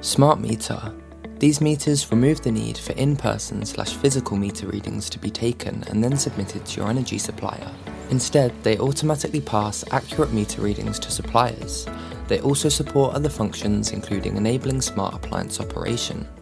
Smart meter. These meters remove the need for in-person/physical meter readings to be taken and then submitted to your energy supplier. Instead, they automatically pass accurate meter readings to suppliers. They also support other functions including enabling smart appliance operation.